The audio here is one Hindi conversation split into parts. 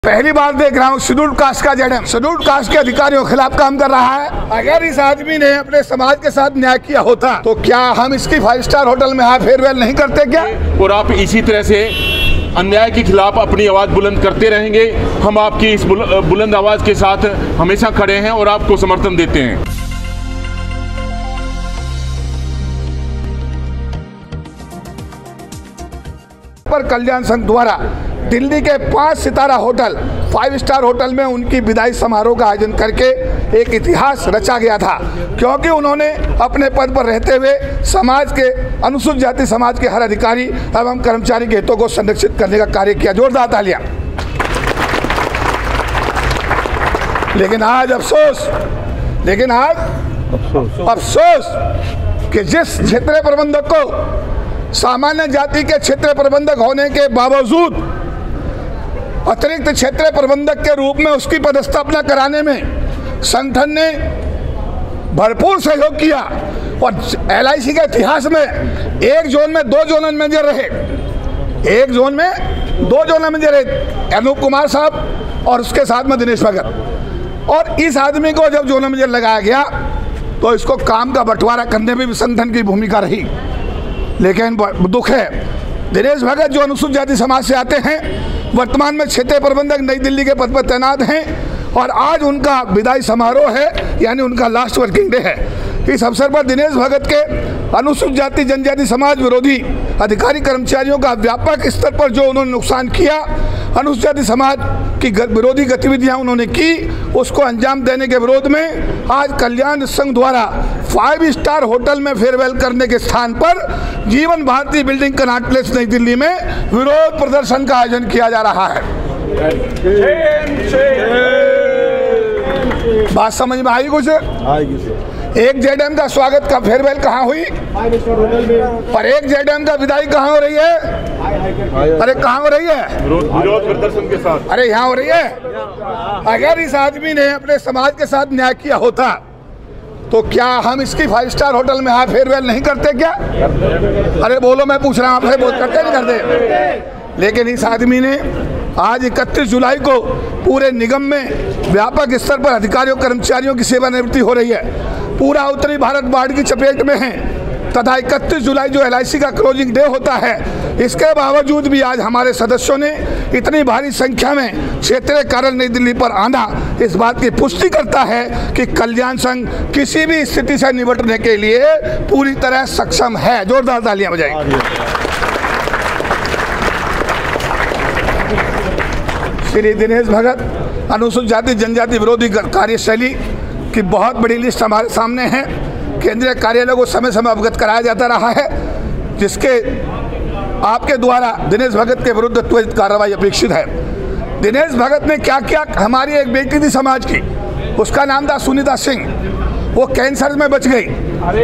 पहली बार देख रहा हूँ शेड्यूल्ड कास्ट का जेडएम शेड्यूल्ड कास्ट के अधिकारियों के खिलाफ काम कर रहा है। अगर इस आदमी ने अपने समाज के साथ न्याय किया होता तो क्या हम इसकी 5 स्टार होटल में फेयरवेल नहीं करते क्या? और आप इसी तरह से अन्याय के खिलाफ अपनी आवाज बुलंद करते रहेंगे। हम आपकी इस बुलंद आवाज के साथ हमेशा खड़े हैं और आपको समर्थन देते हैं। पर कल्याण संघ द्वारा दिल्ली के 5 सितारा होटल 5 स्टार होटल में उनकी विदाई समारोह का आयोजन करके एक इतिहास रचा गया था, क्योंकि उन्होंने अपने पद पर रहते हुए समाज के अनुसूचित जाति समाज के हर अधिकारी एवं कर्मचारी के हितों को संरक्षित करने का कार्य किया। जोरदार तालियां। लेकिन आज अफसोस कि जिस क्षेत्रीय प्रबंधक को सामान्य जाति के क्षेत्रीय प्रबंधक होने के बावजूद अतिरिक्त क्षेत्रीय प्रबंधक के रूप में उसकी पदस्थापना कराने में संगठन ने भरपूर सहयोग किया और LIC के इतिहास में एक जोन में 2 जोनल मैनेजर रहे, एक जोन में 2 जोनल मैनेजर रहे, अनूप कुमार साहब और उसके साथ में दिनेश भगत। और इस आदमी को जब जोनल मैनेजर लगाया गया तो इसको काम का बंटवारा करने में भी संगठन की भूमिका रही। लेकिन दुख है, दिनेश भगत जो अनुसूचित जाति समाज से आते हैं, वर्तमान में क्षेत्रीय प्रबंधक नई दिल्ली के पद पर तैनात हैं और आज उनका विदाई समारोह है, यानी उनका लास्ट वर्किंग डे है। इस अवसर पर दिनेश भगत के अनुसूचित जाति जनजाति समाज विरोधी अधिकारी कर्मचारियों का व्यापक स्तर पर जो उन्होंने नुकसान किया, अनुसूचित जाति समाज की विरोधी गतिविधियां उन्होंने की, उसको अंजाम देने के विरोध में आज कल्याण संघ द्वारा 5 स्टार होटल में फेयरवेल करने के स्थान पर जीवन भारती बिल्डिंग कनॉट प्लेस नई दिल्ली में विरोध प्रदर्शन का आयोजन किया जा रहा है। बात समझ में आई कुछ? एक जेडएम का स्वागत का फेयरवेल कहाँ हुई और एक जेडएम का विदाई कहाँ हो रही है? अरे कहाँ हो रही है? विरोध प्रदर्शन के साथ। अरे यहाँ हो रही है। अगर इस आदमी ने अपने समाज के साथ न्याय किया होता तो क्या हम इसकी 5 स्टार होटल में फेयरवेल नहीं करते क्या? अरे बोलो, मैं पूछ रहा हूँ, आपसे बोल करते नहीं करते? लेकिन इस आदमी ने आज 31 जुलाई को पूरे निगम में व्यापक स्तर पर अधिकारियों कर्मचारियों की सेवानिवृत्ति हो रही है। पूरा उत्तरी भारत बाढ़ की चपेट में है तथा 31 जुलाई जो LIC का क्लोजिंग डे होता है, इसके बावजूद भी आज हमारे सदस्यों ने इतनी भारी संख्या में क्षेत्रीय कार्यालय नई दिल्ली पर आना इस बात की पुष्टि करता है कि कल्याण संघ किसी भी स्थिति से निपटने के लिए पूरी तरह सक्षम है। जोरदार तालियां बजाएं। श्री दिनेश भगत अनुसूचित जाति जनजाति विरोधी कार्यशैली की बहुत बड़ी लिस्ट हमारे सामने है। केंद्रीय कार्यालय को समय समय अवगत कराया जाता रहा है, जिसके आपके द्वारा दिनेश भगत के विरुद्ध त्वरित कार्रवाई अपेक्षित है। दिनेश भगत ने क्या किया? हमारी एक बेटी थी समाज की, उसका नाम था सुनीता सिंह, वो कैंसर में बच गई।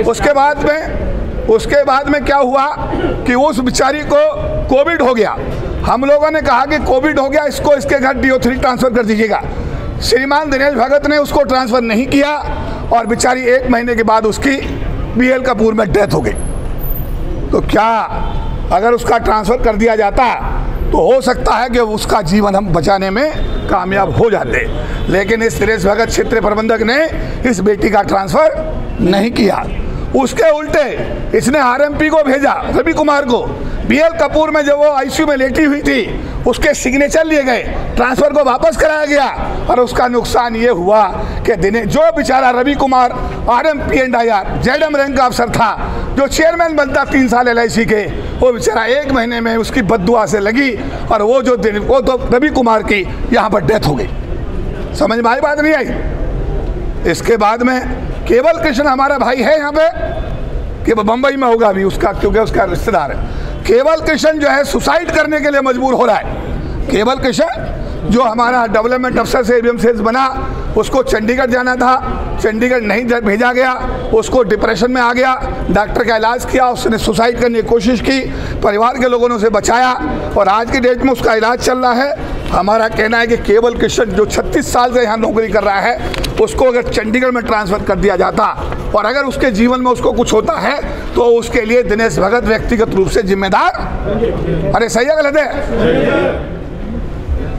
उसके बाद में क्या हुआ कि उस बेचारी को कोविड हो गया। हम लोगों ने कहा कि कोविड हो गया, इसको इसके घर DO3 ट्रांसफर कर दीजिएगा। श्रीमान दिनेश भगत ने उसको ट्रांसफर नहीं किया और बेचारी 1 महीने के बाद उसकी BL कपूर में डेथ हो गई। तो क्या अगर उसका ट्रांसफर कर दिया जाता तो हो सकता है कि उसका जीवन हम बचाने में कामयाब हो जाते, लेकिन इस दिनेश भगत क्षेत्रीय प्रबंधक ने इस बेटी का ट्रांसफर नहीं किया। उसके उल्टे इसने RMP को भेजा, रवि कुमार को। BL कपूर में जब वो ICU में लेटी हुई थी, उसके सिग्नेचर लिए गए, ट्रांसफर को वापस कराया गया और उसका नुकसान ये हुआ कि जो बेचारा Ravi Kumar RMP and IR ZM rank का अफसर था, जो चेयरमैन बनता 3 साल LIC के, वो बेचारा 1 महीने में उसकी बद्दुआ से लगी और वो तो रवि कुमार की यहाँ पर डेथ हो गई। समझ में आई बात नहीं आई? इसके बाद में केवल कृष्ण हमारा भाई है यहाँ पे, कि बम्बई में होगा अभी उसका, क्योंकि उसका रिश्तेदार है। केवल कृष्ण जो है सुसाइड करने के लिए मजबूर हो रहा है। केवल कृष्ण जो हमारा डेवलपमेंट अफसर से ABM सेल्स बना, उसको चंडीगढ़ जाना था, चंडीगढ़ नहीं भेजा गया, उसको डिप्रेशन में आ गया, डॉक्टर का इलाज किया, उसने सुसाइड करने की कोशिश की, परिवार के लोगों ने उसे बचाया और आज की डेट में उसका इलाज चल रहा है। हमारा कहना है कि केवल कृष्ण जो 36 साल से यहाँ नौकरी कर रहा है, उसको अगर चंडीगढ़ में ट्रांसफर कर दिया जाता और अगर उसके जीवन में उसको कुछ होता है तो उसके लिए दिनेश भगत व्यक्तिगत रूप से जिम्मेदार। अरे सही है गलत है?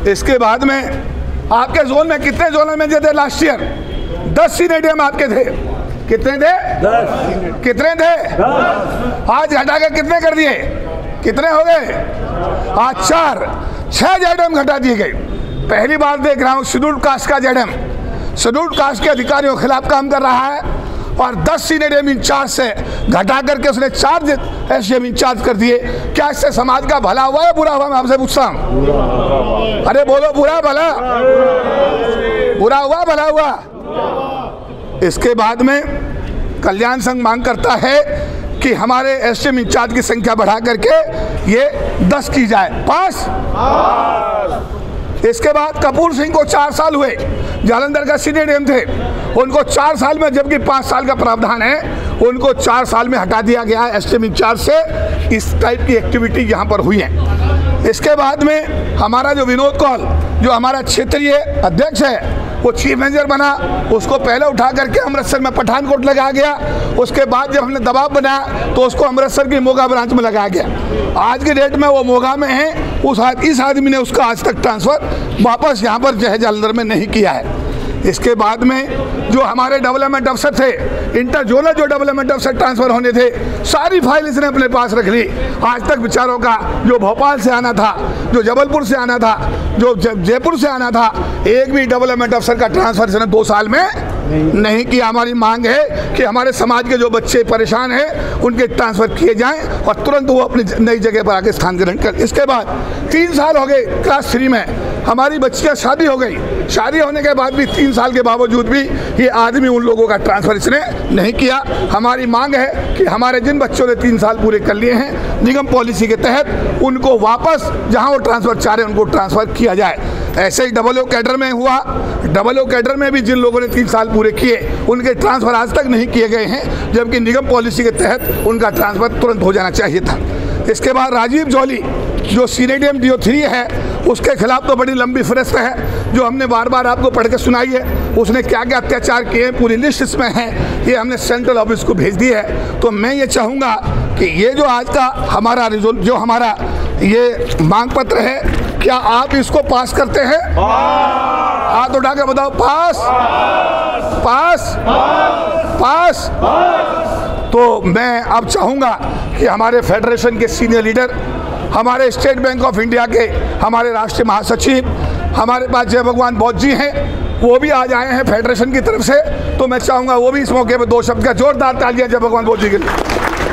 इसके बाद में आपके जोन में कितने जोनल मैनेजर थे लास्ट ईयर? 10 सीनेडियम आपके थे। कितने थे? 10। कितने थे? 10। आज घटा के कितने कर दिए? कितने हो गए? आज 6 जेडएम घटा दिए गए। पहली बार देख रहा हूँ शेड्यूल्ड कास्ट का जेडएम शेड्यूल्ड कास्ट के अधिकारियों के खिलाफ काम कर रहा है और 10 सीनेडियम इंचार्ज से घटा करके उसने 4 एसडीएम इंचार्ज कर दिए। क्या इससे समाज का भला हुआ या बुरा हुआ? मैं आपसे पूछता हूँ। अरे बोलो, बुरा भला? बुरा हुआ भला हुआ? इसके बाद में कल्याण संघ मांग करता है कि हमारे एसडीएम इंचार्ज की संख्या बढ़ा करके ये 10 की जाए। पास? इसके बाद कपूर सिंह को 4 साल हुए, जालंधर का सीनेडियम थे, उनको 4 साल में, जबकि 5 साल का प्रावधान है, उनको 4 साल में हटा दिया गया है एसडीएम इंचार्ज से। इस टाइप की एक्टिविटी यहाँ पर हुई है। इसके बाद में हमारा जो विनोद कौल, जो हमारा क्षेत्रीय अध्यक्ष है, वो चीफ मैनेजर बना, उसको पहले उठा करके अमृतसर में पठानकोट लगाया गया। उसके बाद जब हमने दबाव बनाया तो उसको अमृतसर की मोगा ब्रांच में लगाया गया। आज की डेट में वो मोगा में है। इस आदमी ने उसका आज तक ट्रांसफ़र वापस यहाँ पर जो है जालंधर में नहीं किया है। इसके बाद में जो हमारे डेवलपमेंट अफसर थे, इंटर जोनल जो डेवलपमेंट अफसर ट्रांसफ़र होने थे, सारी फाइल इसने अपने पास रख ली। आज तक बेचारों का, जो भोपाल से आना था, जो जबलपुर से आना था, जो जयपुर से आना था, एक भी डेवलपमेंट अफसर का ट्रांसफ़र इसने 2 साल में नहीं किया। हमारी मांग है कि हमारे समाज के जो बच्चे परेशान हैं उनके ट्रांसफ़र किए जाएं और तुरंत वो अपनी नई जगह पर आके स्थान ग्रहण कर। इसके बाद 3 साल हो गए क्लास 3 में, हमारी बच्चियाँ शादी हो गई। शादी होने के बाद भी 3 साल के बावजूद भी ये आदमी उन लोगों का ट्रांसफ़र इसने नहीं किया। हमारी मांग है कि हमारे जिन बच्चों ने 3 साल पूरे कर लिए हैं, निगम पॉलिसी के तहत उनको वापस जहाँ वो ट्रांसफ़र चाह रहे हैं उनको ट्रांसफ़र किया जाए। ऐसे ही डबल ओ कैडर में हुआ। डबल ओ कैडर में भी जिन लोगों ने 3 साल पूरे किए उनके ट्रांसफ़र आज तक नहीं किए गए हैं, जबकि निगम पॉलिसी के तहत उनका ट्रांसफ़र तुरंत हो जाना चाहिए था। इसके बाद राजीव जौली जो सीनेडियम DO3 है, उसके खिलाफ तो बड़ी लंबी फहरिस्त है जो हमने बार बार आपको पढ़ के सुनाई है। उसने क्या क्या अत्याचार किए हैं, पूरी लिस्ट इसमें है। ये हमने सेंट्रल ऑफिस को भेज दी है। तो मैं ये चाहूँगा कि ये जो आज का हमारा जो हमारा ये मांग पत्र है, क्या आप इसको पास करते हैं? हाथ उठा कर बताओ, पास? पास? पास? तो मैं अब चाहूँगा कि हमारे फेडरेशन के सीनियर लीडर, हमारे स्टेट बैंक ऑफ इंडिया के हमारे राष्ट्रीय महासचिव, हमारे पास जय भगवान बौद्ध जी हैं, वो भी आज आए हैं फेडरेशन की तरफ से। तो मैं चाहूँगा वो भी इस मौके पर 2 शब्द का जोरदार तालियां जय भगवान बौद्ध जी के लिए।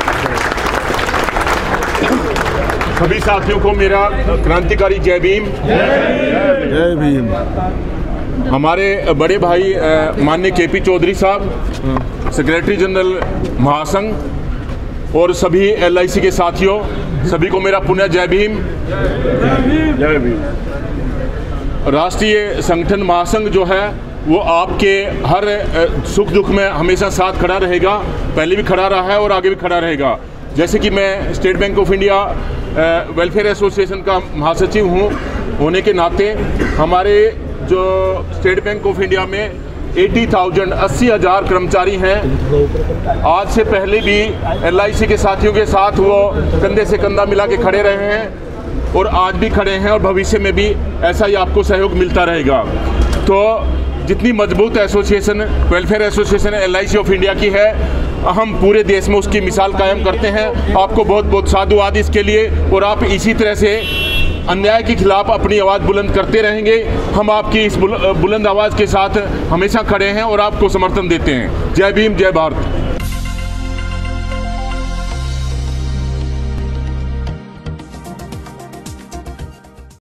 सभी साथियों को मेरा क्रांतिकारी जय भीम। जय भीम। हमारे बड़े भाई माननीय KP चौधरी साहब, सेक्रेटरी जनरल महासंघ, और सभी LIC के साथियों, सभी को मेरा पुनः जय भीम। जय भीम। राष्ट्रीय संगठन महासंघ जो है वो आपके हर सुख दुख में हमेशा साथ खड़ा रहेगा, पहले भी खड़ा रहा है और आगे भी खड़ा रहेगा। जैसे कि मैं State Bank of India welfare association का महासचिव हूँ होने के नाते, हमारे जो स्टेट बैंक ऑफ इंडिया में 80,000 कर्मचारी हैं। आज से पहले भी LIC के साथियों के साथ वो कंधे से कंधा मिला के खड़े रहे हैं और आज भी खड़े हैं और भविष्य में भी ऐसा ही आपको सहयोग मिलता रहेगा। तो जितनी मजबूत association, welfare association LIC of India की है, हम पूरे देश में उसकी मिसाल कायम करते हैं। आपको बहुत बहुत साधुवाद इसके लिए, और आप इसी तरह से अन्याय के खिलाफ अपनी आवाज़ बुलंद करते रहेंगे। हम आपकी इस बुलंद आवाज़ के साथ हमेशा खड़े हैं और आपको समर्थन देते हैं। जय भीम, जय भारत।